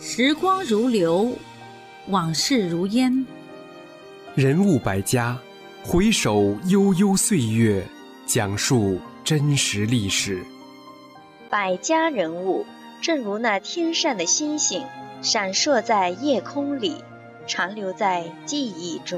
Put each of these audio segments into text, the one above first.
时光如流，往事如烟。 人物百家，回首悠悠岁月，讲述真实历史。 百家人物，正如那天上的星星，闪烁在夜空里，长留在记忆中。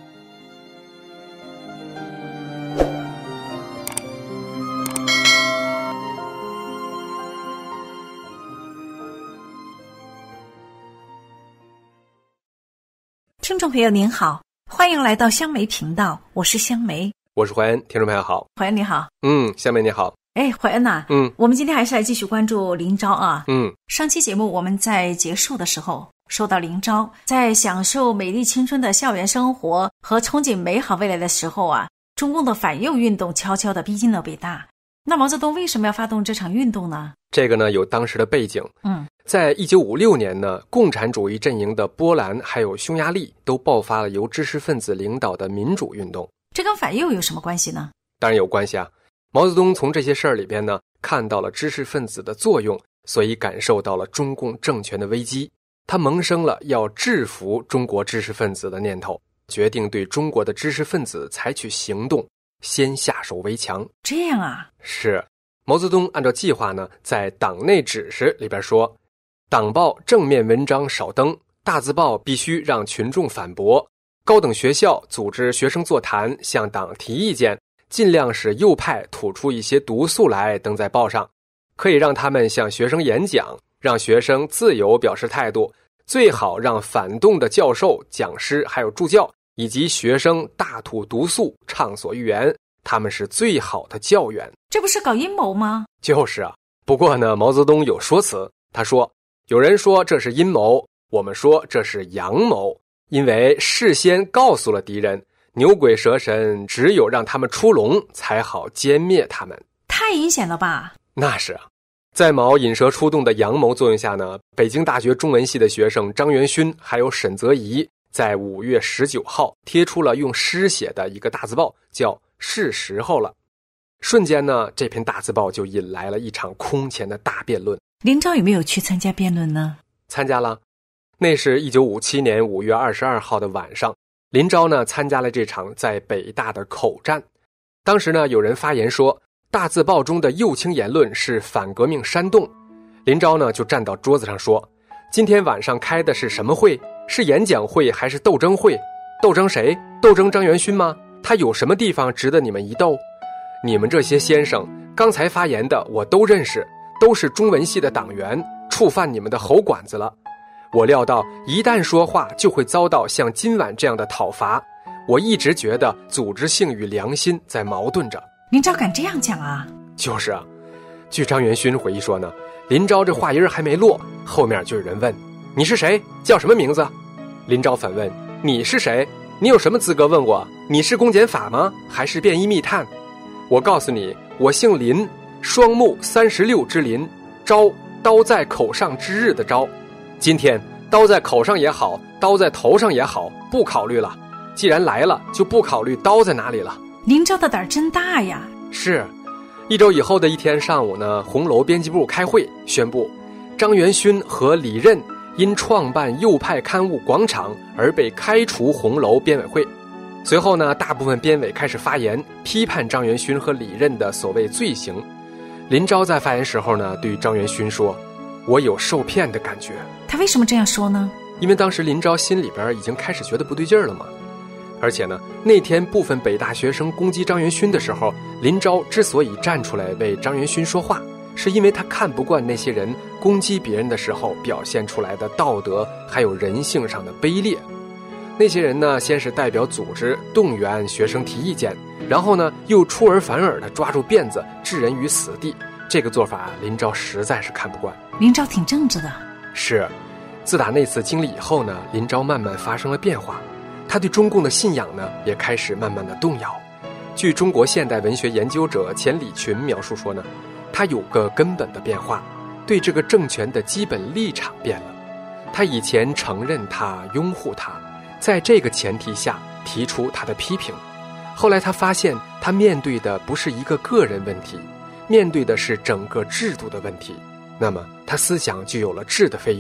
听众朋友您好，欢迎来到香梅频道，我是香梅， 我是怀恩。听众朋友好。 怀恩你好。 香梅你好。 怀恩呐，我们今天还是来继续关注林昭啊。上期节目我们在结束的时候说到林昭在享受美丽青春的校园生活和憧憬美好未来的时候啊，中共的反右运动悄悄地逼近了北大。那毛泽东为什么要发动这场运动呢？ 这个呢有当时的背景。在1956年呢，共产主义阵营的波兰还有匈牙利都爆发了由知识分子领导的民主运动。这跟反右有什么关系呢？ 当然有关系啊。毛泽东从这些事儿里边呢，看到了知识分子的作用，所以感受到了中共政权的危机，他萌生了要制服中国知识分子的念头，决定对中国的知识分子采取行动，先下手为强。 这样啊？ 是。毛泽东按照计划呢，在党内指示里边说，党报正面文章少登，大字报必须让群众反驳，高等学校组织学生座谈，向党提意见，尽量使右派吐出一些毒素来登在报上，可以让他们向学生演讲，让学生自由表示态度，最好让反动的教授、讲师还有助教以及学生大吐毒素，畅所欲言，他们是最好的教员。 这不是搞阴谋吗？ 就是啊。不过呢，毛泽东有说辞，他说，有人说这是阴谋，我们说这是阳谋，因为事先告诉了敌人，牛鬼蛇神只有让他们出笼，才好歼灭他们。 太阴险了吧？ 那是啊。在毛引蛇出洞的阳谋作用下呢，北京大学中文系的学生张元勋还有沈泽颐在5月19号贴出了用诗写的一个大字报，叫是时候了。瞬间呢，这篇大字报就引来了一场空前的大辩论。 林昭有没有去参加辩论呢？ 参加了。那是1957年5月22号的晚上，林昭呢参加了这场在北大的口战。当时呢，有人发言说，大字报中的右倾言论是反革命煽动。林昭呢就站到桌子上说，今天晚上开的是什么会？是演讲会还是斗争会？斗争谁？斗争张元勋吗？他有什么地方值得你们一斗？你们这些先生刚才发言的我都认识，都是中文系的党员，触犯你们的喉管子了。我料到一旦说话就会遭到像今晚这样的讨伐，我一直觉得组织性与良心在矛盾着。 林昭敢这样讲啊？ 就是啊。据张元勋回忆说呢，林昭这话音还没落，后面就有人问，你是谁？叫什么名字？林昭反问，你是谁？你有什么资格问我？你是公检法吗？还是便衣密探？我告诉你，我姓林，双目36之林，昭，刀在口上之日的昭。今天刀在口上也好，刀在头上也好，不考虑了，既然来了，就不考虑刀在哪里了。 林昭的胆真大呀。 是。1周以后的一天上午呢，红楼编辑部开会宣布，张元勋和李任因创办右派刊物《广场》而被开除红楼编委会。随后呢，大部分编委开始发言，批判张元勋和李任的所谓罪行。林昭在发言时候呢，对张元勋说，我有受骗的感觉。 他为什么这样说呢？ 因为当时林昭心里边已经开始觉得不对劲儿了嘛。而且呢，那天部分北大学生攻击张元勋的时候，林昭之所以站出来为张元勋说话，是因为他看不惯那些人攻击别人的时候表现出来的道德还有人性上的卑劣。那些人呢，先是代表组织动员学生提意见，然后呢又出尔反尔地抓住辫子置人于死地。这个做法林昭实在是看不惯。 林昭挺正直的。 是。自打那次经历以后呢，林昭慢慢发生了变化，他对中共的信仰呢也开始慢慢的动摇。据中国现代文学研究者钱理群描述说呢，他有个根本的变化，对这个政权的基本立场变了。他以前承认他，拥护他，在这个前提下提出他的批评。后来他发现，他面对的不是一个个人问题，面对的是整个制度的问题。那么他思想就有了质的飞跃，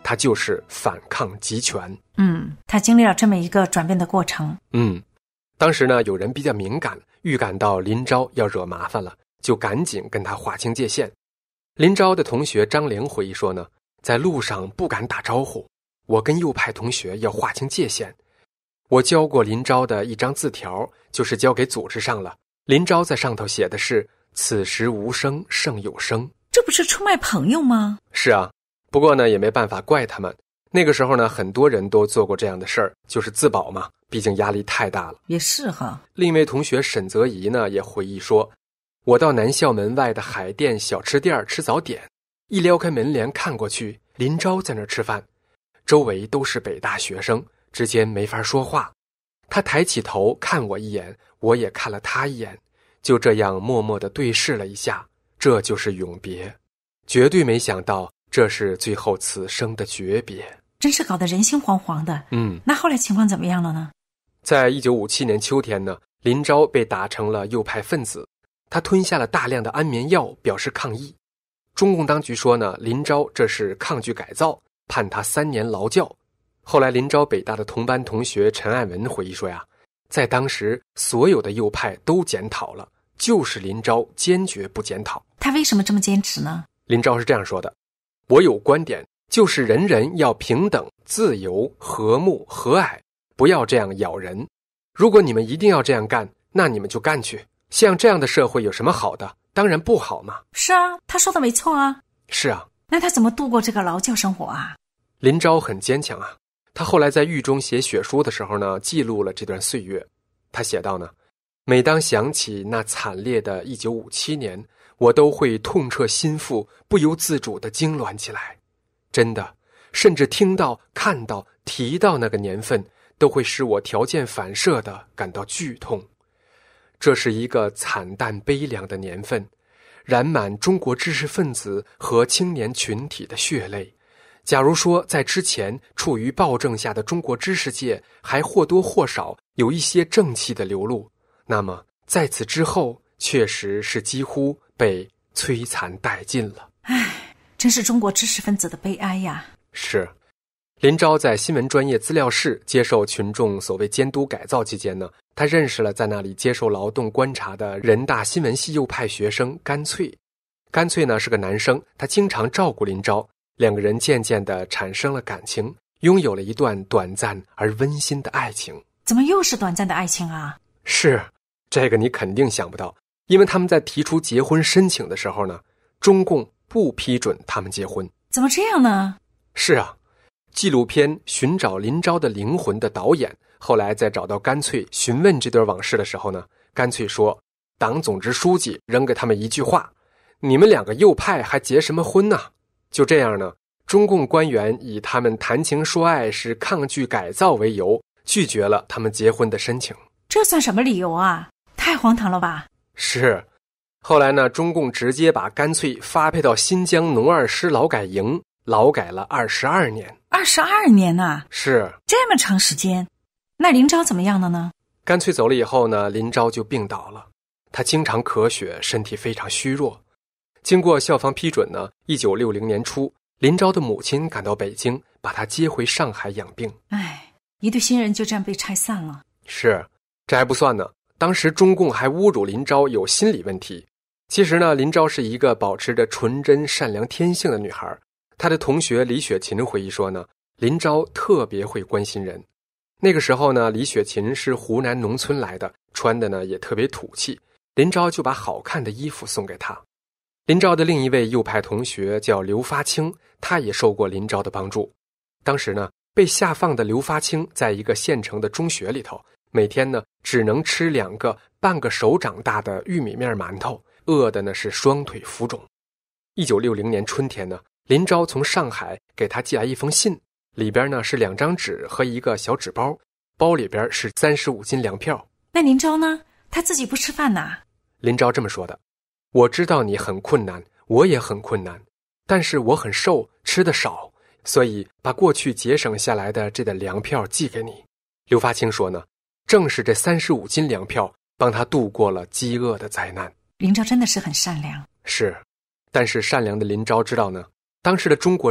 他就是反抗集权。 他经历了这么一个转变的过程。 当时呢，有人比较敏感，预感到林昭要惹麻烦了，就赶紧跟他划清界限。林昭的同学张玲回忆说呢，在路上不敢打招呼，我跟右派同学要划清界限。我交过林昭的一张字条，就是交给组织上了。林昭在上头写的是此时无声胜有声。 这不是出卖朋友吗？ 是啊，不过呢也没办法怪他们。那个时候呢，很多人都做过这样的事儿，就是自保嘛，毕竟压力太大了。 也是哈。 另一位同学沈泽怡呢也回忆说，我到南校门外的海淀小吃店吃早点，一撩开门帘看过去，林昭在那儿吃饭，周围都是北大学生，之间没法说话。他抬起头看我一眼，我也看了他一眼，就这样默默地对视了一下，这就是永别。绝对没想到这是最后此生的诀别， 真是搞得人心惶惶的。那后来情况怎么样了呢？ 在1957年秋天呢，林昭被打成了右派分子，他吞下了大量的安眠药表示抗议。中共当局说呢，林昭这是抗拒改造，判他3年劳教。后来林昭北大的同班同学陈爱文回忆说呀，在当时所有的右派都检讨了，就是林昭坚决不检讨。 他为什么这么坚持呢？ 林昭是这样说的，我有观点，就是人人要平等、自由、和睦、和蔼，不要这样咬人。如果你们一定要这样干，那你们就干去。像这样的社会有什么好的？当然不好嘛。 是啊，他说的没错啊。 是啊。 那他怎么度过这个劳教生活啊？ 林昭很坚强啊。他后来在狱中写血书的时候呢，记录了这段岁月。他写道呢，每当想起那惨烈的1957年，我都会痛彻心腹，不由自主地痉挛起来。真的，甚至听到、看到、提到那个年份，都会使我条件反射地感到剧痛。这是一个惨淡悲凉的年份，染满中国知识分子和青年群体的血泪。假如说在之前处于暴政下的中国知识界还或多或少有一些正气的流露，那么在此之后确实是几乎被摧残殆尽了。 真是中国知识分子的悲哀呀。 是。林昭在新闻专业资料室接受群众所谓监督改造期间呢，他认识了在那里接受劳动观察的人大新闻系右派学生甘翠。甘翠呢是个男生，他经常照顾林昭，两个人渐渐地产生了感情，拥有了一段短暂而温馨的爱情。 怎么又是短暂的爱情啊？ 是，这个你肯定想不到，因为他们在提出结婚申请的时候呢，中共不批准他们结婚。 怎么这样呢？ 是啊，纪录片《寻找林昭的灵魂》的导演后来在找到甘翠询问这段往事的时候呢，甘翠说，党总支书记扔给他们一句话，你们两个右派还结什么婚呢？就这样呢，中共官员以他们谈情说爱是抗拒改造为由，拒绝了他们结婚的申请。 这算什么理由啊？太荒唐了吧。 是。后来呢，中共直接把甘翠发配到新疆农二师劳改营，劳改了22年。 22年啊？ 是。 这么长时间。那林昭怎么样了呢？ 甘翠走了以后呢，林昭就病倒了，他经常咳血，身体非常虚弱。经过校方批准呢，1960年初，林昭的母亲赶到北京，把他接回上海养病。 一对新人就这样被拆散了。 是，这还不算呢，当时中共还侮辱林昭有心理问题。其实呢，林昭是一个保持着纯真善良天性的女孩。她的同学李雪琴回忆说呢，林昭特别会关心人。那个时候呢，李雪琴是湖南农村来的，穿的呢也特别土气，林昭就把好看的衣服送给她。林昭的另一位右派同学叫刘发清，他也受过林昭的帮助。当时呢，被下放的刘发清在一个县城的中学里头，每天呢只能吃2个半个手掌大的玉米面馒头，饿的呢是双腿浮肿。1960年春天呢，林昭从上海给他寄来一封信，里边呢是2张纸和一个小纸包，包里边是35斤粮票。 那林昭呢？他自己不吃饭呐？ 林昭这么说的，我知道你很困难，我也很困难，但是我很瘦，吃得少，所以把过去节省下来的这点粮票寄给你。刘发清说呢，正是这35斤粮票帮他度过了饥饿的灾难。 林昭真的是很善良。 是，但是善良的林昭知道呢，当时的中国人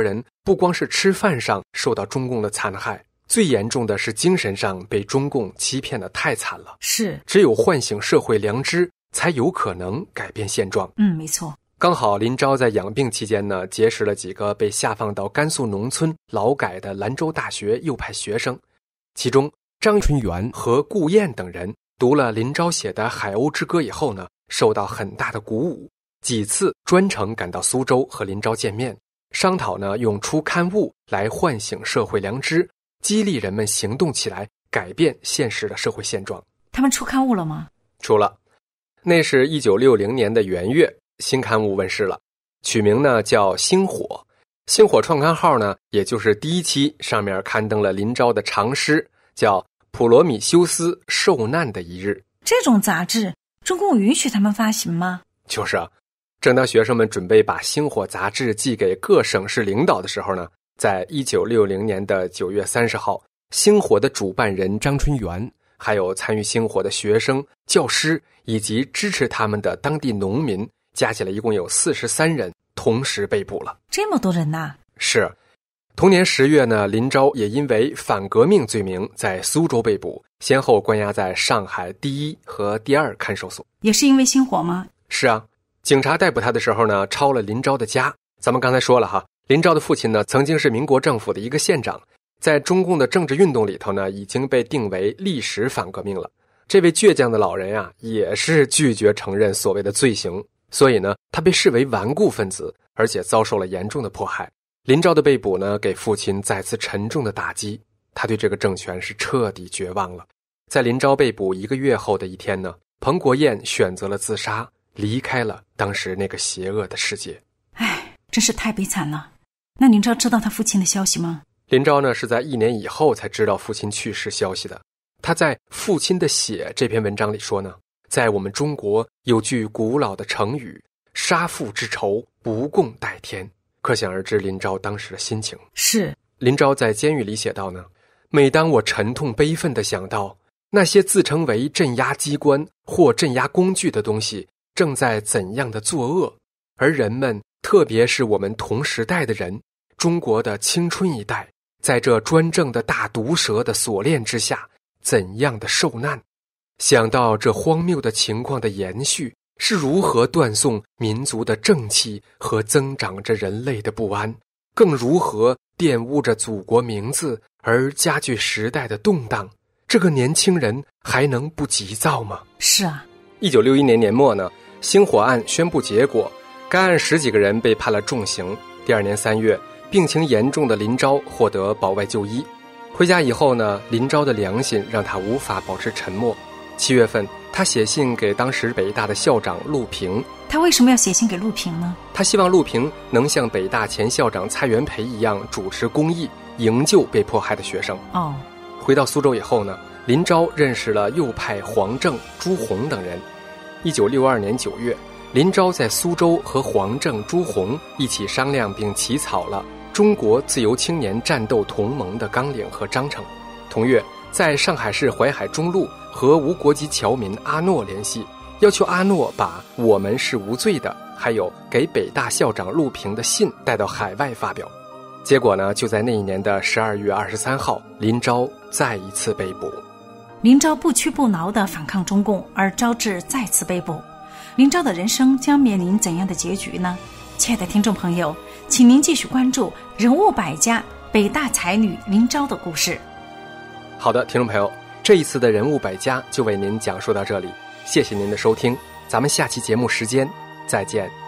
不光是吃饭上受到中共的残害，最严重的是精神上被中共欺骗得太惨了。 是， 只有唤醒社会良知，才有可能改变现状。 没错。 刚好林昭在养病期间呢，结识了几个被下放到甘肃农村劳改的兰州大学右派学生，其中张春元和顾燕等人读了林昭写的《海鸥之歌》以后呢，受到很大的鼓舞，几次专程赶到苏州和林昭见面，商讨呢用出刊物来唤醒社会良知，激励人们行动起来，改变现实的社会现状。 他们出刊物了吗？ 出了，那是1960年的元月，新刊物问世了，取名呢叫星火。星火创刊号呢，也就是第一期，上面刊登了林昭的长诗，叫《普罗米修斯受难的一日》。 这种杂志中共允许他们发行吗？ 就是啊，正当学生们准备把星火杂志寄给各省市领导的时候呢，在1960年的9月30号，星火的主办人张春元，还有参与星火的学生、教师以及支持他们的当地农民，加起来一共有43人同时被捕了。 这么多人呐！ 是。同年10月呢，林昭也因为反革命罪名在苏州被捕，先后关押在上海第一和第二看守所。 也是因为星火吗？ 是啊，警察逮捕他的时候呢，抄了林昭的家。咱们刚才说了哈，林昭的父亲呢，曾经是民国政府的一个县长，在中共的政治运动里头呢，已经被定为历史反革命了。这位倔强的老人啊，也是拒绝承认所谓的罪行，所以呢，他被视为顽固分子，而且遭受了严重的迫害。林昭的被捕呢，给父亲再次沉重的打击，他对这个政权是彻底绝望了。在林昭被捕1个月后的一天呢，彭国燕选择了自杀，离开了当时那个邪恶的世界。 真是太悲惨了。那林昭知道他父亲的消息吗？ 林昭呢，是在1年以后才知道父亲去世消息的。他在《父亲的血》这篇文章里说呢，在我们中国有句古老的成语，杀父之仇，不共戴天。可想而知林昭当时的心情。 是。 林昭在监狱里写道呢，每当我沉痛悲愤地想到那些自称为镇压机关或镇压工具的东西正在怎样的作恶，而人们，特别是我们同时代的人，中国的青春一代，在这专政的大毒蛇的锁链之下怎样的受难，想到这荒谬的情况的延续是如何断送民族的正气和增长着人类的不安，更如何玷污着祖国名字而加剧时代的动荡，这个年轻人还能不急躁吗？ 是啊。 1961年年末呢，星火案宣布结果，该案10几个人被判了重刑。第2年3月，病情严重的林昭获得保外就医。回家以后呢，林昭的良心让他无法保持沉默。7月份，他写信给当时北大的校长陆平。 他为什么要写信给陆平呢？ 他希望陆平能像北大前校长蔡元培一样主持公益，营救被迫害的学生。回到苏州以后呢，林昭认识了右派黄正、朱红等人。1962年9月，林昭在苏州和黄正、朱红一起商量并起草了中国自由青年战斗同盟的纲领和章程。同月，在上海市淮海中路和无国籍侨民阿诺联系，要求阿诺把“我们是无罪的”还有给北大校长陆平的信带到海外发表。结果呢，就在那一年的12月23号，林昭再一次被捕。 林昭不屈不挠地反抗中共，而招致再次被捕。林昭的人生将面临怎样的结局呢？亲爱的听众朋友，请您继续关注人物百家北大才女林昭的故事。 好的，听众朋友，这一次的人物百家就为您讲述到这里，谢谢您的收听，咱们下期节目时间再见。